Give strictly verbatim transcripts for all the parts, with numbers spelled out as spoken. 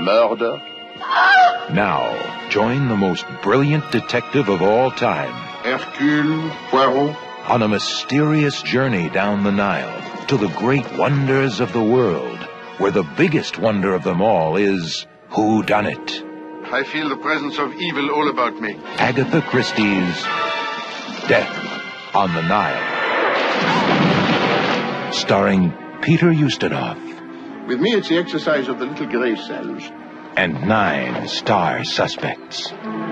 murder. Now, join the most brilliant detective of all time, Hercule Poirot, on a mysterious journey down the Nile to the great wonders of the world, where the biggest wonder of them all is whodunit. I feel the presence of evil all about me. Agatha Christie's Death on the Nile. Starring Peter Ustinov. With me, it's the exercise of the little gray cells. And nine star suspects.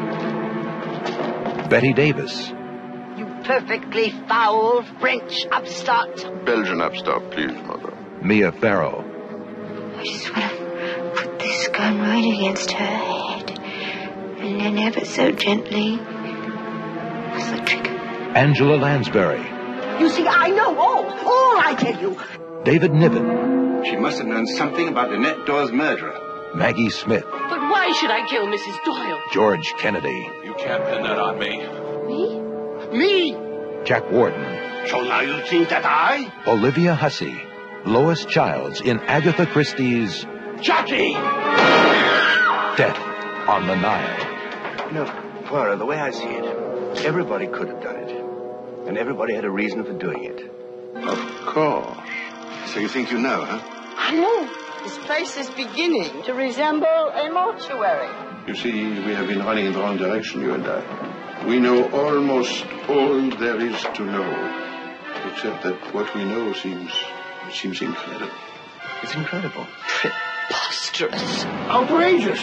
Betty Davis. You perfectly foul French upstart. Belgian upstart, please, Mother. Mia Farrow. I just want to put this gun right against her head. And then ever so gently press the trigger. Angela Lansbury. You see, I know all. All, I tell you. David Niven. She must have known something about Annette Doyle's murderer. Maggie Smith. But why should I kill Missus Doyle? George Kennedy. You can't pin that on me. Me? Me? Jack Warden. So now you think that I? Olivia Hussey. Lois Childs in Agatha Christie's Jackie! Death on the Nile. You know, Poirot, the way I see it, everybody could have done it. And everybody had a reason for doing it. Of course. So you think you know, huh? I know. This place is beginning to resemble a mortuary. You see, we have been running in the wrong direction, you and I. We know almost all there is to know. Except that what we know seems... it seems incredible. It's incredible. Preposterous. Outrageous!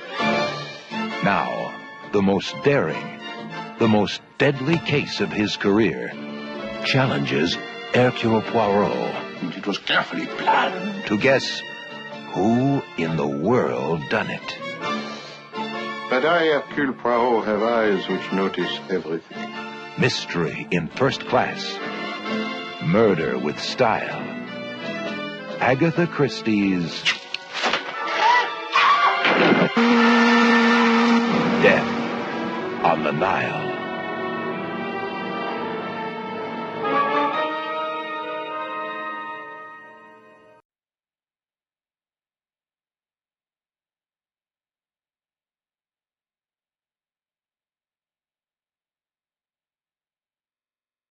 Now, the most daring, the most deadly case of his career challenges Hercule Poirot. It was carefully planned. To guess who in the world done it. But I, Hercule Poirot, have eyes which notice everything. Mystery in first class. Murder with style. Agatha Christie's Death on the Nile.